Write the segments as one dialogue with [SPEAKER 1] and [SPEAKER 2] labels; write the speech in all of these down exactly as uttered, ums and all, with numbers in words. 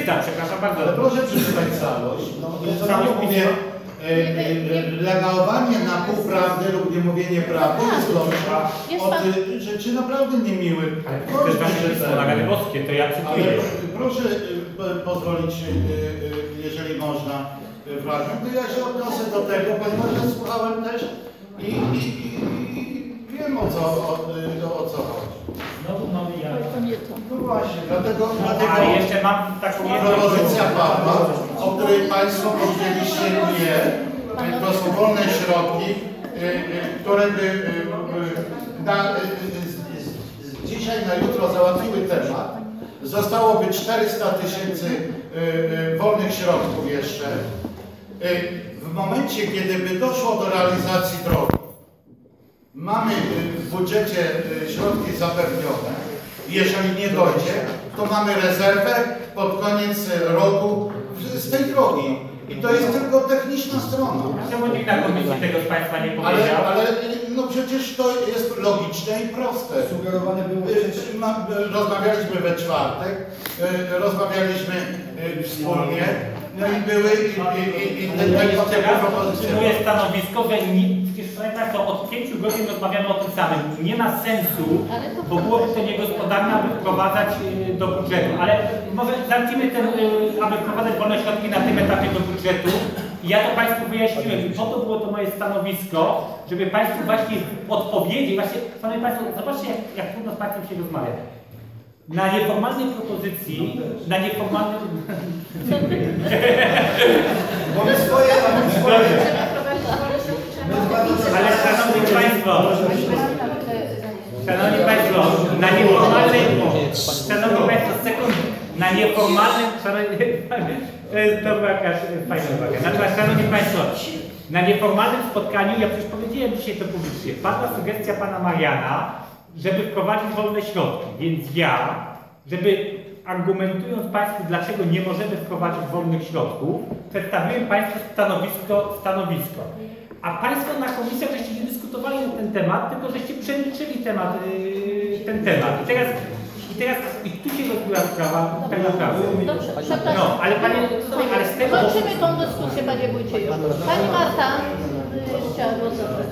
[SPEAKER 1] przeczytam, przepraszam bardzo.
[SPEAKER 2] Ale proszę przeczytać całość. No, całość mówię, reagowanie na półprawdy lub niemówienie prawdy jest gorsza od rzeczy naprawdę niemiłych.
[SPEAKER 1] To jest wasze nagranie boskie, to ja cytuję.
[SPEAKER 2] Ale proszę pozwolić, jeżeli można, fragment, to ja się odniosę do tego, ponieważ ja słuchałem też i, i, i wiem o co, o, o co chodzi.
[SPEAKER 1] Znowu mamy ja.
[SPEAKER 2] No właśnie, dlatego, dlatego
[SPEAKER 1] ale jeszcze mam taką
[SPEAKER 2] propozycja Pawła, o której Państwo powiedzieliście nie, to są wolne środki, które by na, z dzisiaj na jutro załatwiły temat. Zostałoby czterysta tysięcy wolnych środków jeszcze. W momencie, kiedy by doszło do realizacji drogi, mamy w budżecie środki zapewnione. Jeżeli nie dojdzie, to mamy rezerwę pod koniec roku z tej drogi. I to jest tylko techniczna strona.
[SPEAKER 1] Czemu nikt na komisji tego z Państwa nie powiedział?
[SPEAKER 2] Ale, ale no przecież to jest logiczne i proste.
[SPEAKER 3] Sugerowane było
[SPEAKER 2] Rozmawialiśmy we czwartek, rozmawialiśmy wspólnie, no i były i tego typu propozycje.
[SPEAKER 1] Moje stanowisko, że przecież Państwo od pięciu godzin rozmawiamy o tym samym. Nie ma sensu, bo byłoby to niegospodarne, aby wprowadzać do budżetu. Ale może zacznijmy ten, aby wprowadzać wolne środki na tym etapie do budżetu. I ja to Państwu wyjaśniłem. I po to było to moje stanowisko, żeby Państwu właśnie odpowiedzieć. Właśnie, Szanowni Państwo, zobaczcie, jak trudno z Państwem się rozmawia. Na nieformalnej propozycji, na nieformalnym...
[SPEAKER 3] Mamy swoje, mamy swoje.
[SPEAKER 1] Ale Szanowni Państwo, Szanowni Państwo, na nieformalnej... Szanowni Państwo, sekund, na nieformalnym... To jest dobra jakaś fajna uwaga. Natomiast, Szanowni Państwo, na nieformalnym spotkaniu, ja przecież powiedziałem dzisiaj to publicznie, padła sugestia Pana Mariana, żeby wprowadzić wolne środki, więc ja, żeby argumentując Państwu, dlaczego nie możemy wprowadzić wolnych środków, przedstawiłem Państwu stanowisko, stanowisko. A Państwo na komisjach żeście nie dyskutowali na ten temat, tylko żeście przemilczyli temat, yy, ten temat. I teraz, i teraz, i tu się rozbiła sprawa, tak naprawdę.
[SPEAKER 4] Dobrze,
[SPEAKER 1] no, ale Panie, ale z tego...
[SPEAKER 4] Kończymy tą dyskusję, Panie Wójcie. Pani Marta chciała głos zabrać.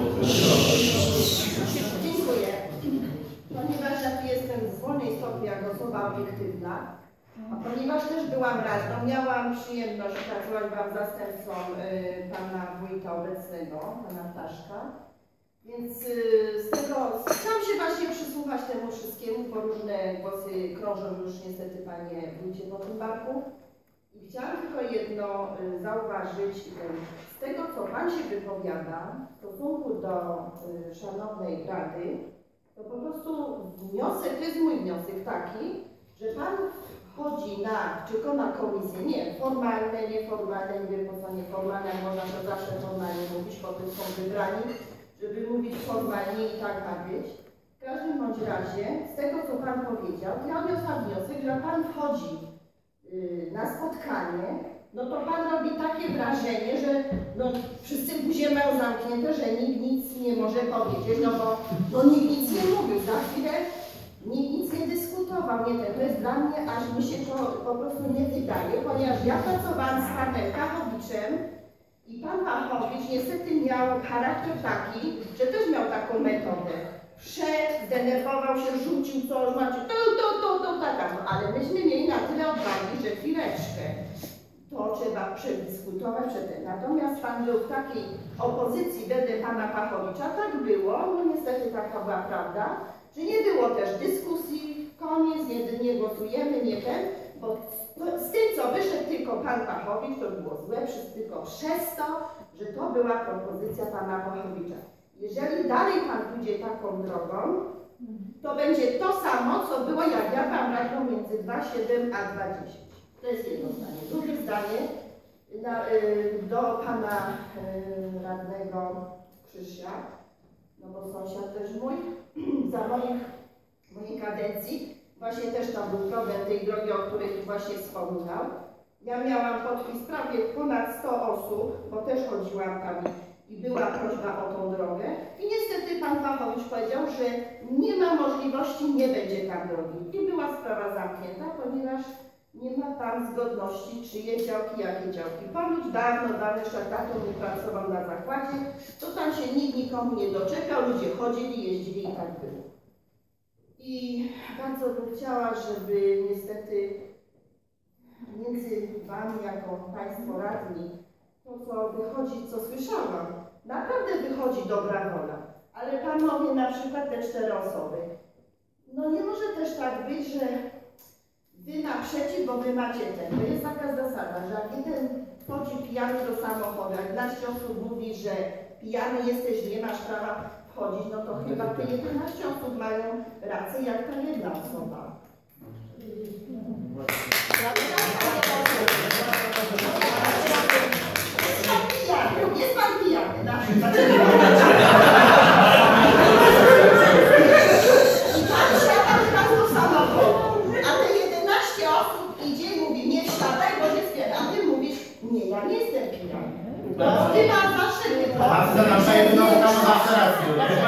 [SPEAKER 5] Dziękuję. Ponieważ ja tu jestem z wolnej stopy jako osoba obiektywna, a ponieważ też byłam radną, miałam przyjemność pracować wam zastępcą y, pana wójta obecnego, pana Ptaszka. Więc y, z tego chciałam się właśnie przysłuchać temu wszystkiemu, bo różne głosy krążą już niestety, panie wójcie, po tym barku. I chciałam tylko jedno y, zauważyć. Y, z tego, co pan się wypowiada w stosunku do y, szanownej rady, to po prostu wniosek, to jest mój wniosek taki, że pan chodzi na, tylko na komisję, nie, formalne, nieformalne, nie wiem po co nieformalne, jak można to zawsze formalnie mówić, potem są wybrani, żeby mówić formalnie i tak ma być. W każdym bądź razie, z tego co pan powiedział, ja odniosłam wniosek, że pan wchodzi yy, na spotkanie, no to pan robi takie wrażenie, że no, wszyscy buzie mają zamknięte, że nikt nic nie może powiedzieć, no bo no, nikt nic nie mówił, za chwilę nikt nic nie dyskutował, nie ten, to jest dla mnie, aż mi się to po prostu nie wydaje, ponieważ ja pracowałam z panem Pachowiczem i pan Pachowicz niestety miał charakter taki, że też miał taką metodę. Wszedł, zdenerwował się, rzucił coś, znaczy to, to, to, to, taka, no, ale myśmy mieli na tyle odwagi, że chwileczkę. To trzeba przedyskutować przedtem. Natomiast pan był w takiej opozycji wtedy pana Pachowicza, tak było, no niestety taka była prawda, że nie było też dyskusji, koniec, nie, nie głosujemy, nie ten, bo to, z tym, co wyszedł tylko pan Pachowicz, to było złe, przez, tylko przez to, że to była propozycja pana Pachowicza. Jeżeli dalej pan pójdzie taką drogą, to będzie to samo, co było, jak ja byłam radną między dwa siedem a dwa dziesięć. To jest jedno zdanie. Drugie zdanie na, y, do pana y, radnego Krzysia, no bo sąsiad też mój, za moich, mojej kadencji, właśnie też tam był problem tej drogi, o której tu właśnie wspominał. Ja miałam podpis prawie ponad sto osób, bo też chodziłam tam i była prośba o tą drogę. I niestety pan Pachowicz powiedział, że nie ma możliwości, nie będzie tam drogi. I była sprawa zamknięta, ponieważ nie ma Pan zgodności, czyje działki, jakie działki. Ponoć dawno, dawno jeszcze tato nie pracował na zakładzie, to tam się nikt nikomu nie doczekał, ludzie chodzili, jeździli i tak było. I bardzo bym chciała, żeby niestety między Wami, jako Państwo radni, to co wychodzi, co słyszałam, naprawdę wychodzi dobra wola. Ale Panowie, na przykład te cztery osoby, no nie może też tak być, że Wy naprzeciw, bo Wy macie ten. To jest taka zasada, że jak jeden wchodzi pijany do samochodu, jak jedenaście osób mówi, że pijany jesteś, nie masz prawa wchodzić, no to chyba te jedenaście osób mają rację, jak ta jedna osoba. Jest Pan pijany, jest Pan pijany, na przykład. I Pan wsiada od razu do samochodu, a te jedenaście osób idzie i mówi, nie wsiadaj, bo się spiera. A Ty mówisz, nie, ja nie jestem pijany. Bo Ty masz zawsze nie to.
[SPEAKER 2] Bardzo nasza jedna osoba ma zawsze rację.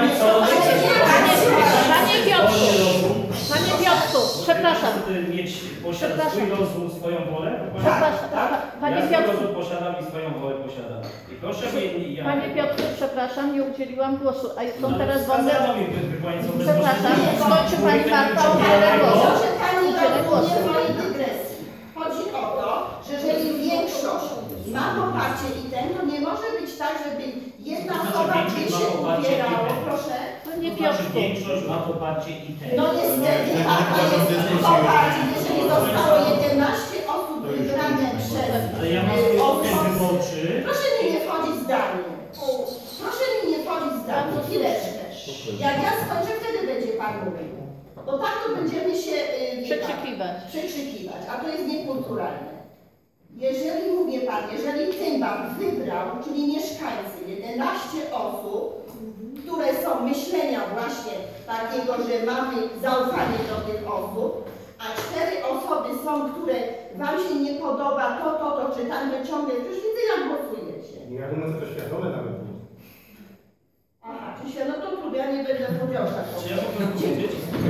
[SPEAKER 4] Panie Piotrku, Panie Piotrku, przepraszam.
[SPEAKER 6] Mieć, posiadać swój rozum, swoją wolę?
[SPEAKER 4] Przepraszam, Panie
[SPEAKER 6] Ja swój
[SPEAKER 4] Piotrku.
[SPEAKER 6] rozum posiadam i swoją wolę posiadam. I proszę mnie, ja...
[SPEAKER 4] Panie Piotrku, przepraszam, nie udzieliłam głosu, a są
[SPEAKER 6] No,
[SPEAKER 4] teraz wolne...
[SPEAKER 6] zasadami, by Pani są
[SPEAKER 4] Przepraszam,
[SPEAKER 6] bezpośrednie.
[SPEAKER 4] skończy Pani Marta, udzielę głosu.
[SPEAKER 5] Proszę Pani
[SPEAKER 4] Udzielę głosu.
[SPEAKER 5] rozumie mojej dygresji. Chodzi o to, że jeżeli większość ma poparcie i ten, to nie może być tak, żeby jedna
[SPEAKER 6] To znaczy,
[SPEAKER 5] osoba by
[SPEAKER 6] większość
[SPEAKER 5] się
[SPEAKER 6] ma poparcie i
[SPEAKER 5] upierało,
[SPEAKER 6] ten.
[SPEAKER 5] proszę.
[SPEAKER 4] Panie
[SPEAKER 6] To znaczy,
[SPEAKER 4] Piotrku.
[SPEAKER 6] większość ma poparcie i ten.
[SPEAKER 5] No niestety, a to jest poparcie, jeżeli zostało jedenaście osób wybrane przez
[SPEAKER 6] Ale ja mam swój okres
[SPEAKER 5] osoby.
[SPEAKER 6] wyborczy.
[SPEAKER 5] Proszę mi nie wchodzić w zdanie. Proszę mi nie wchodzić w zdanie. Chwileczkę. Jak ja skończę, wtedy będzie Pan mówił. Bo tak to będziemy się yy,
[SPEAKER 4] Przekrzykiwać.
[SPEAKER 5] przekrzykiwać, a to jest niekulturalne. Jeżeli, mówię Pan, jeżeli Tymbak wybrał, czyli mieszkańcy, jedenaście osób, które są myślenia właśnie takiego, że mamy zaufanie do tych osób, a cztery osoby są, które Wam się nie podoba, to, to, to, czy tam wyciągnie, już widzę, jak głosujecie.
[SPEAKER 3] Ja думаю, że to świadome nawet było.
[SPEAKER 5] Aha, czy się, no to trudno, ja nie będę powiedział tak.
[SPEAKER 6] Czy ja mogę powiedzieć?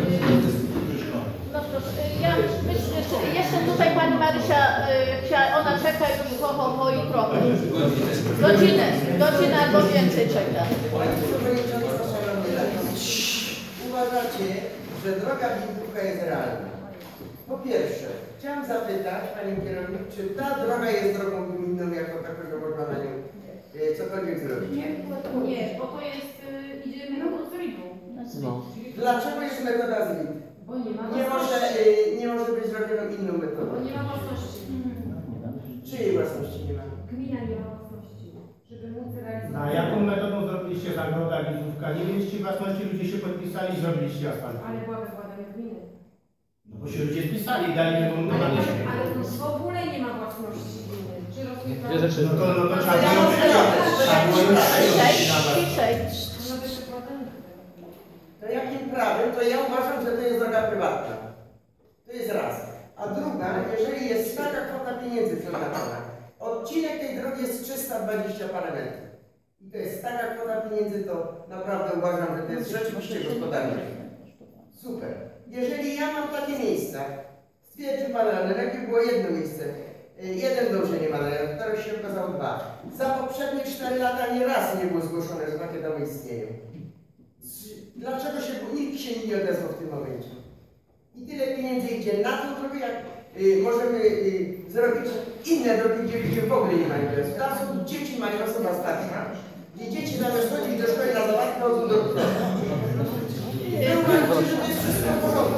[SPEAKER 4] No proszę, ja myślę, że jeszcze tutaj Pani Marysia, y, chciała, ona czeka już ho, ho, ho i trochę. Godzinę, godzinę albo więcej czeka.
[SPEAKER 7] Pani Przewodnicząca, Szanowni Radni, uważacie, że droga Windówka jest realna? Po pierwsze, chciałam zapytać Panią Kierownik, czy ta droga jest drogą gminną jako taką, że można na nią e, cokolwiek zrobić?
[SPEAKER 8] Nie, nie, bo to jest, y, idziemy na Zribu.
[SPEAKER 7] Dlaczego jest metoda Z R I T?
[SPEAKER 8] Bo nie ma
[SPEAKER 7] Nie może,
[SPEAKER 8] własności.
[SPEAKER 7] e, nie może być zrobiona inną
[SPEAKER 8] Bo
[SPEAKER 7] metodą.
[SPEAKER 8] nie ma własności.
[SPEAKER 7] Czyjej własności nie ma?
[SPEAKER 8] Gmina nie ma własności, żeby móc realizować.
[SPEAKER 3] A jaką metodą zrobiliście zagroda, widzówka? Nie mieliście własności, ludzie się podpisali i zrobiliście asfalt.
[SPEAKER 8] Ale była wykładana gminy.
[SPEAKER 3] No bo się ludzie spisali, dali
[SPEAKER 8] Ale,
[SPEAKER 3] nieporównanie
[SPEAKER 8] ale,
[SPEAKER 3] się.
[SPEAKER 8] ale to w ogóle nie ma własności gminy. Czy rozumie
[SPEAKER 3] No to, no to trzeba
[SPEAKER 7] Ja
[SPEAKER 3] było
[SPEAKER 7] muszę robić.
[SPEAKER 3] trzeba było już
[SPEAKER 4] Ciszej,
[SPEAKER 3] przyjąć nawet.
[SPEAKER 4] ciszej.
[SPEAKER 8] No być wykładane.
[SPEAKER 7] To jakim prawem? To ja uważam, że to jest droga prywatna. To jest raz. A druga, jeżeli jest taka kwota pieniędzy przeznaczona, odcinek tej drogi jest trzysta dwadzieścia parę metrów. I to jest taka kwota pieniędzy, to naprawdę uważam, że to jest rzeczywiście gospodarne. Super. Jeżeli ja mam takie miejsca, stwierdził Pan Radny, jakie było jedno miejsce, jeden dom, że nie ma, teraz się okazało dwa. Za poprzednie cztery lata nie raz nie było zgłoszone, że takie domy istnieją. Dlaczego się, nikt się nie odezwał w tym momencie? I tyle pieniędzy idzie na tą drogę, jak y, możemy y, zrobić inne drogi, gdzie ludzie w ogóle nie mają interesu. Tam są dzieci, mają osoba starsza, gdzie dzieci zamiast chodzić do szkoły na zabawkę, chodzą do rodziców. Uważajcie, że to jest wszystko w porządku.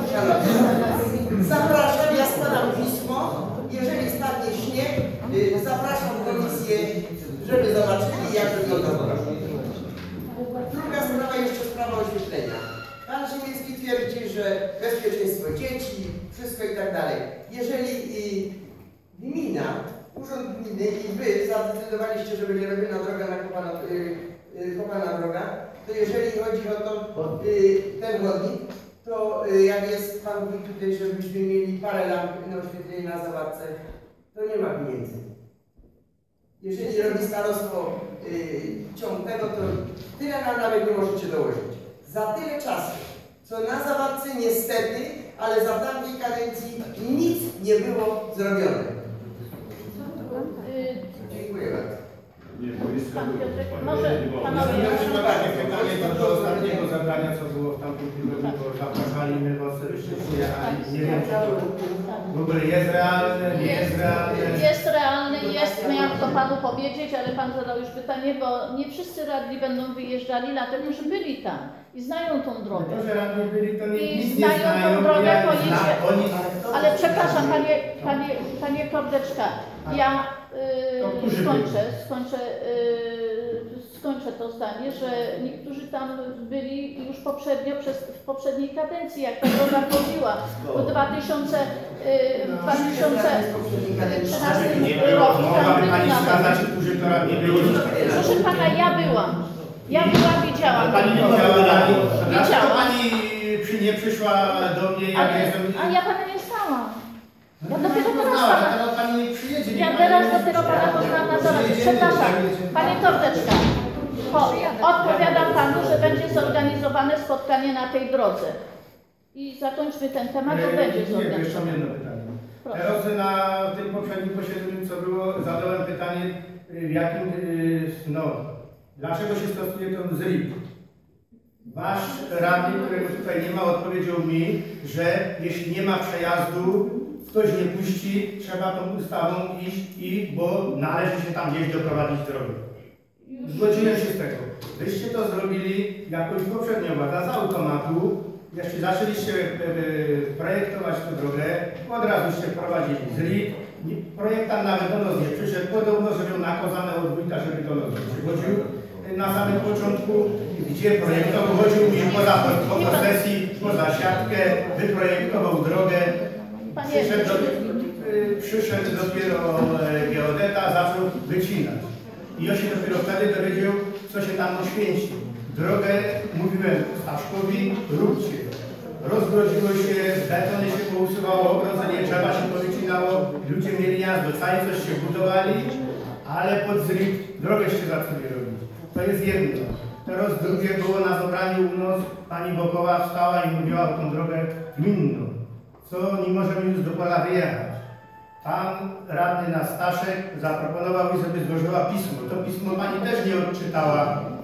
[SPEAKER 7] Zapraszam, ja składam pismo, jeżeli spadnie śnieg, y, zapraszam komisję, żeby zobaczyli, jak wygląda droga. Druga sprawa, jeszcze sprawa oświetlenia. Pan Szymiński twierdzi, że bezpieczeństwo dzieci, wszystko i tak dalej. Jeżeli y, gmina, urząd gminy i wy zadecydowaliście, że będzie robiona droga na kopana, y, y, kopana droga, to jeżeli chodzi o to, y, ten chodnik, to y, jak jest Pan mówi tutaj, żebyśmy mieli parę lamp na oświetlenie na zawarce, to nie ma pieniędzy. Jeżeli robi starostwo yy, ciąg tego, to tyle nam nawet nie możecie dołożyć. Za tyle czasu, co na zawarce niestety ale za tamtej kadencji nic nie było zrobione. Dziękuję bardzo.
[SPEAKER 4] Pan Piotrek, może panowie...
[SPEAKER 3] Ja mam takie pytanie do ostatniego zabrania, co było w tamtym tygodniu, bo zapraszali mnie, bo osobiście przyjechali. Nie wiem, czy to w ogóle jest realne, nie jest realne.
[SPEAKER 4] Jest realny, jest, miałam to panu powiedzieć, ale pan zadał już pytanie, bo nie wszyscy radni będą wyjeżdżali, dlatego że byli tam i znają tą drogę.
[SPEAKER 3] To, że radni byli, to nie,
[SPEAKER 4] I
[SPEAKER 3] nic nie
[SPEAKER 4] znają
[SPEAKER 3] znają,
[SPEAKER 4] tą drogę,
[SPEAKER 3] ja
[SPEAKER 4] pojedzie.
[SPEAKER 3] znam, oni...
[SPEAKER 4] Ale przepraszam, panie, panie, panie Kordeczka, ja
[SPEAKER 3] To
[SPEAKER 4] yy,
[SPEAKER 3] którzy
[SPEAKER 4] skończę, skończę, yy, skończę to zdanie, że niektórzy tam byli już poprzednio, przez, w poprzedniej kadencji, jak ta droga chodziła, w dwa tysiące trzynastym roku tam
[SPEAKER 3] Mogłaby
[SPEAKER 4] byli
[SPEAKER 3] pani
[SPEAKER 4] na
[SPEAKER 3] wskazać, którzy to radni byli?
[SPEAKER 4] Proszę pana, ja byłam. Ja byłam, widziałam.
[SPEAKER 3] Pani nie widziała radni? Dlaczego
[SPEAKER 4] Widziałam.
[SPEAKER 3] pani przy, nie przyszła do mnie, jak
[SPEAKER 4] Ale,
[SPEAKER 3] jestem...
[SPEAKER 4] a ja pana nie znałam. Ja dopiero
[SPEAKER 3] No,
[SPEAKER 4] teraz
[SPEAKER 3] znała,
[SPEAKER 4] pana...
[SPEAKER 3] teraz pani nie przyjedzie. nie
[SPEAKER 4] Ja
[SPEAKER 3] pani
[SPEAKER 4] teraz
[SPEAKER 3] nie
[SPEAKER 4] dopiero
[SPEAKER 3] przyjdzie.
[SPEAKER 4] pana poznałam na zobaczy. Przepraszam, panie Kordeczka, bo odpowiadam panu, że będzie zorganizowane spotkanie na tej drodze. I zakończmy ten temat, to będzie
[SPEAKER 3] Nie, nie, jeszcze mam
[SPEAKER 4] zorganizowane.
[SPEAKER 3] jedno pytanie.
[SPEAKER 4] Proszę.
[SPEAKER 3] Teraz na tym poprzednim posiedzeniu, co było, zadałem pytanie, w jakim, y, no, dlaczego się stosuje ten Z R I P? Wasz radny, którego tutaj nie ma, odpowiedział mi, że jeśli nie ma przejazdu, ktoś nie puści, trzeba tą ustawą iść i, bo należy się tam gdzieś doprowadzić drogę. Zgodziłem się z tego. Wyście to zrobili jakoś poprzednio, władza z automatu. Jeśli zaczęliście e, projektować tę drogę, od razu się wprowadzili Z R I P. Projektant nawet do nas nie przyszedł, podobno, że miał nakazane od wójta, żeby do nas przychodził. Na samym początku, gdzie projektował, chodził mi poza po posesji, poza siatkę, wyprojektował drogę. Przyszedł, do, y, przyszedł dopiero e, geodeta, zaczął wycinać. I on się dopiero wtedy dowiedział, co się tam oświęci. Drogę, mówiłem Staszkowi, róbcie. Rozgrodziło się, betony się pousuwało, ogrodzenie drzewa się powycinało, ludzie mieli jazdę, cały coś się budowali, ale pod Z R I P drogę się zaczęli robić. To jest jedno. Teraz drugie było na zebraniu u nas, pani Bokowa wstała i mówiła o tą drogę gminną. Co nie możemy już do pola wyjechać. Pan radny na Staszek zaproponował mi, żeby złożyła pismo. To pismo pani też nie odczytała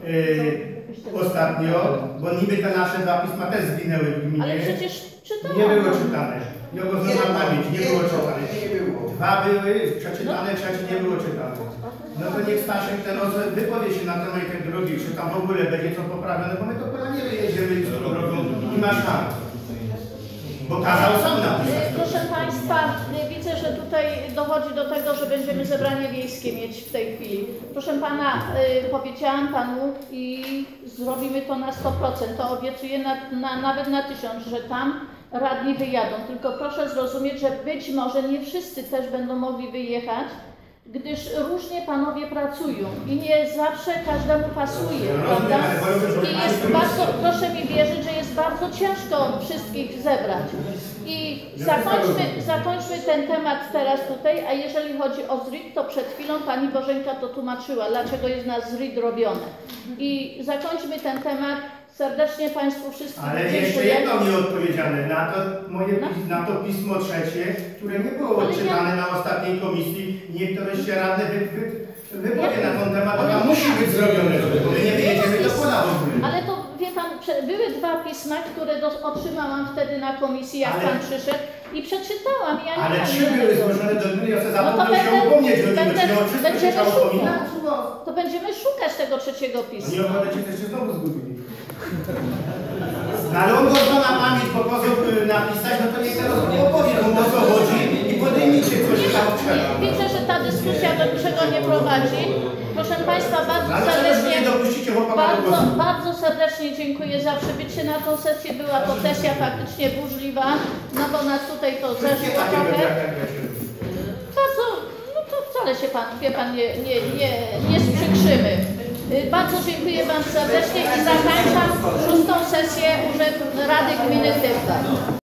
[SPEAKER 3] yy, ostatnio, bo niby te nasze dwa pisma też zginęły w gminie.
[SPEAKER 4] Ale przecież czytałam.
[SPEAKER 3] Nie było czytane. Nie było na pamięć, nie było czytane. Dwa były przeczytane, trzecie nie było czytane. No to niech Staszek teraz wypowie się na temat tej drogi, czy tam w ogóle będzie co poprawione, bo my to pola nie wyjedziemy z tą drogą i ma szans. Bo kazał sam napisać.
[SPEAKER 4] Proszę Państwa, widzę, że tutaj dochodzi do tego, że będziemy zebranie wiejskie mieć w tej chwili. Proszę Pana, y, powiedziałam Panu i zrobimy to na sto procent, to obiecuję na, na, nawet na tysiąc, że tam radni wyjadą. Tylko proszę zrozumieć, że być może nie wszyscy też będą mogli wyjechać, gdyż różnie panowie pracują i nie zawsze każdemu pasuje, prawda? I jest bardzo, proszę mi wierzyć, że jest bardzo ciężko wszystkich zebrać. I zakończmy, zakończmy ten temat teraz tutaj, a jeżeli chodzi o Z R I P, to przed chwilą pani Bożenka to tłumaczyła, dlaczego jest na Z R I P robione. I zakończmy ten temat. Serdecznie Państwu wszystkim
[SPEAKER 3] Ale
[SPEAKER 4] dziękuję.
[SPEAKER 3] jeszcze jedno nieodpowiedziane na to, moje, na to pismo trzecie, które nie było odczytane ja... na ostatniej komisji. Niektóre się radne wy, wy, wypowie ja... na ten temat, to tam musi być zrobione, bo my nie wyjedziemy do pola w ogóle.
[SPEAKER 4] Ale to wie Pan, były dwa pisma, które do, otrzymałam wtedy na komisji, jak ale... Pan przyszedł i przeczytałam. Ja nie
[SPEAKER 3] ale
[SPEAKER 4] mam
[SPEAKER 3] trzy były złożone do gminy, ja sobie zapomniał się
[SPEAKER 4] będę,
[SPEAKER 3] upomnieć o nim,
[SPEAKER 4] będę,
[SPEAKER 3] bo wszystko
[SPEAKER 4] będziemy
[SPEAKER 3] się
[SPEAKER 4] szukać, to będziemy szukać tego trzeciego pisma.
[SPEAKER 3] Nie opowiadacie, że się znowu zgubili. No ale on można na pamięć po pozór napisać, no to niech teraz opowie, o co chodzi i podejmijcie coś tam trzeba.
[SPEAKER 4] Widzę, że ta dyskusja do niczego nie prowadzi. Proszę Państwa, bardzo
[SPEAKER 3] ale
[SPEAKER 4] serdecznie,
[SPEAKER 3] nie dopuścicie
[SPEAKER 4] bardzo, bardzo serdecznie dziękuję za przybycie na tą sesję. Była to sesja faktycznie burzliwa, no bo nas tutaj to zeszło trochę. Bardzo, no to wcale się Pan, wie Pan, nie, nie, nie, nie sprzykrzymy. Bardzo dziękuję Wam serdecznie i zakończam szóstą sesję Urzędu Rady Gminy Tywda.